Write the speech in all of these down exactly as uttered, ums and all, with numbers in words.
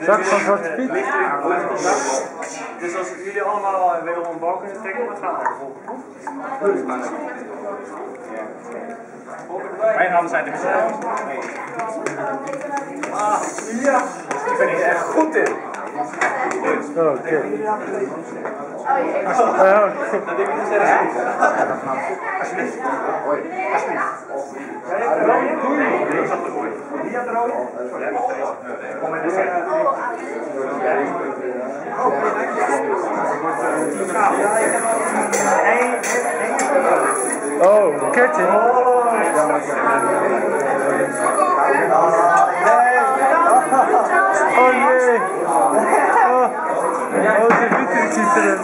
Zak van Zwarte Piet. Dus als jullie allemaal wederom een bal kunnen trekken, dan gaan we naar de volgende proef. Mijn handen zijn er snel. Ah, ja. Ik ben hier echt goed in. Oké. Okay. Dat ik niet zeggen. Alsjeblieft. Wie had er ook? Oh, ketting. Oh nee. Oh, oh de witte zit erin.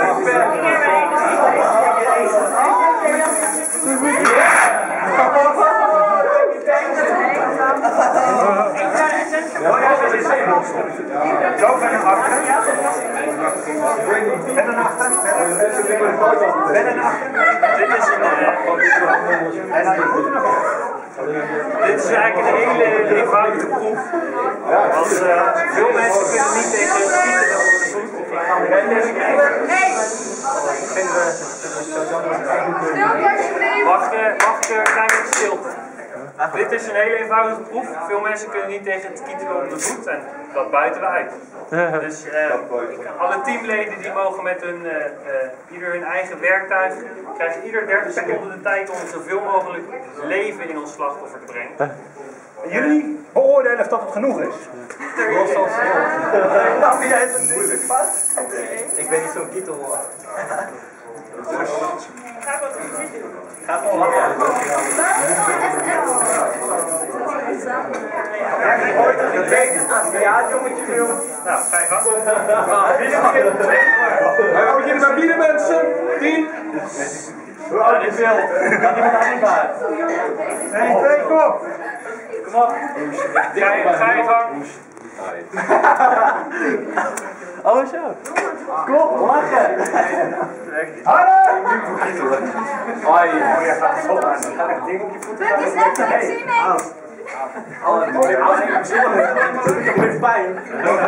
Zo ver naar achter. Verder naar achter. Verder naar achter. Dit is een... En aan je voeten naar voren. Dit is eigenlijk een hele eenvoudige proef. Want uh, veel mensen kunnen niet tegen schieten over de voet. Ik ga hem Wacht, wacht een klein beetje stilte. Dit is een hele eenvoudige proef. Veel mensen kunnen niet tegen het kietelen om de voet en dat buiten we uit. Dus uh, alle teamleden die mogen met hun, uh, uh, ieder hun eigen werktuig, krijgen ieder dertig seconden de tijd om zoveel mogelijk leven in ons slachtoffer te brengen. Jullie beoordelen of dat het genoeg is. Los als Nou, jij hebt het moeilijk. Ik ben niet zo'n kietel. Ga gewoon lachen. Ja, jongetje wil. Nou, ga je gang. We beginnen met bieden, mensen. Tien. Hoe oud is het? Kan iemand aanvaar? één, twee, kom op. Kom op. Ga je, ga je gang. Oh zo. Kom, lachen. Harder! Hoi. Oh, jij gaat zo aan. Dan ga ik het ding op je voeten. Dat is echt flexie, nee. Oh, ik heb pijn.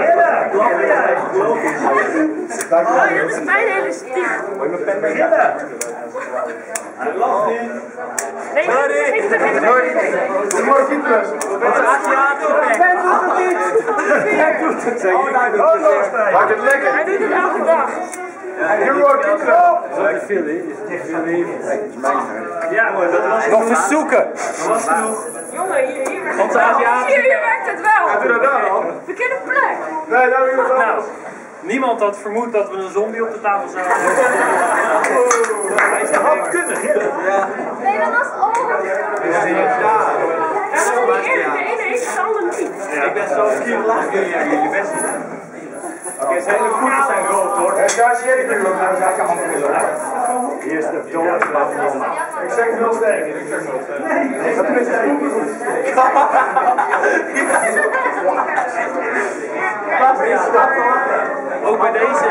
Oh, dat is mijn hele stiek. Moet je mijn pen mee hebben? Hij lacht niet. Nee, dat is niet te geven. De Marquinhos. Wat een Aziatische pek. Ben doet het niet. Ben doet het. Maak het lekker. Hij doet het elke dag. Hier Marquinhos. Zat veel in? Is veel in? Ja, dat was Nog verzoeken. Dat was genoeg. Jongen, hier, hier werkt Want de het wel. Aziatische Hier, hier werkt het wel. Doe dat daar dan. Verkeerde plek. Nee, daar wil je Nou, niemand had vermoed dat we een zombie op de tafel zouden hebben. Hij is toch ook kundig, hè? Nee, dat was over. Ja. Dat was niet eerder. De ene heeft de andere niet. Ik ben zo kiel laag, jullie hebben jullie best niet. Oké, zijn de voeten zijn rood hoor. En daar zie je het nog. Nou, zijn je handen weer zo. Hier is de dood. Ik zeg heel sterk. Ik zeg heel sterk. Nee, dat is het Ook bij deze.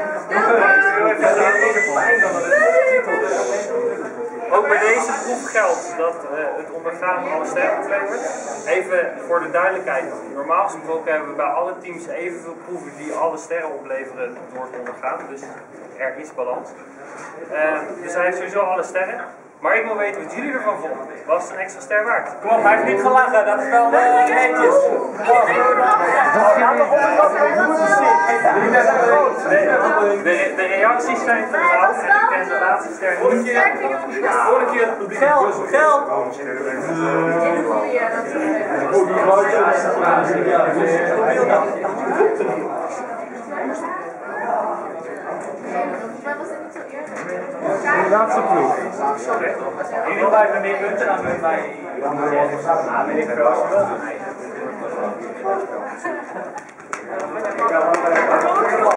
Ook bij deze proef geldt dat uh, het ondergaan alle sterren oplevert. Even voor de duidelijkheid. Normaal gesproken hebben we bij alle teams evenveel proeven die alle sterren opleveren door te ondergaan. Dus er is balans. Uh, dus hij heeft sowieso alle sterren. Maar ik wil weten wat jullie ervan vonden. Was het een extra ster waard? Kom op, hij heeft niet gelachen. Dat is wel uh, netjes. De, de, de reacties zijn verhaald en ik ken de laatste ster niet. Volgende keer het publiek. Geld, geld! De laatste proef. Jullie blijven meer punten dan met mij. Ah, weet ik veel.